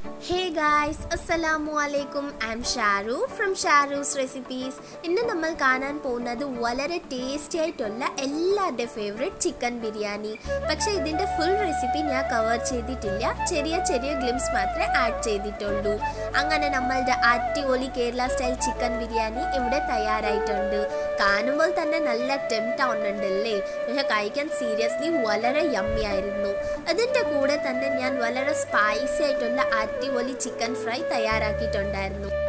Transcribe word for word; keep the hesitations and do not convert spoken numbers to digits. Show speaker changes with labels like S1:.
S1: Hey guys, Assalamu alaikum. I'm Sharu from Sharu's Recipes. ഇന്ന് നമ്മൾ കാണാൻ പോകുന്നത് വളരെ ടേസ്റ്റി ആയിട്ടുള്ള എല്ലാവരുടെയും ഫേവറേറ്റ് ചിക്കൻ ബിരിയാണി. പക്ഷേ ഇതിൻ്റെ ഫുൾ റെസിപ്പി ഞാൻ കവർ ചെയ്തിട്ടില്ല. ചെറിയ ചെറിയ ഗ്ലിംസ് മാത്രമേ ആഡ് ചെയ്തിട്ടുള്ളൂ. അങ്ങനെ നമ്മളുടെ അടിപൊളി കേരള സ്റ്റൈൽ ചിക്കൻ ബിരിയാണി ഇവിടെ തയ്യാറായിട്ടുണ്ട്. കാണുമ്പോൾ തന്നെ നല്ല ടെംപ്റ്റ് ആവുന്നുണ്ടല്ലേ? പക്ഷെ കഴിക്കാൻ സീരിയസ്ലി വളരെ യമ്മി ആയിരുന്നു. അതിൻ്റെ കൂടെ തന്നെ ഞാൻ വളരെ സ്പൈസി ആയിട്ടുള്ള അടിപൊളി ചിക്കൻ ഫ്രൈ തയ്യാറാക്കിയിട്ടുണ്ടായിരുന്നു.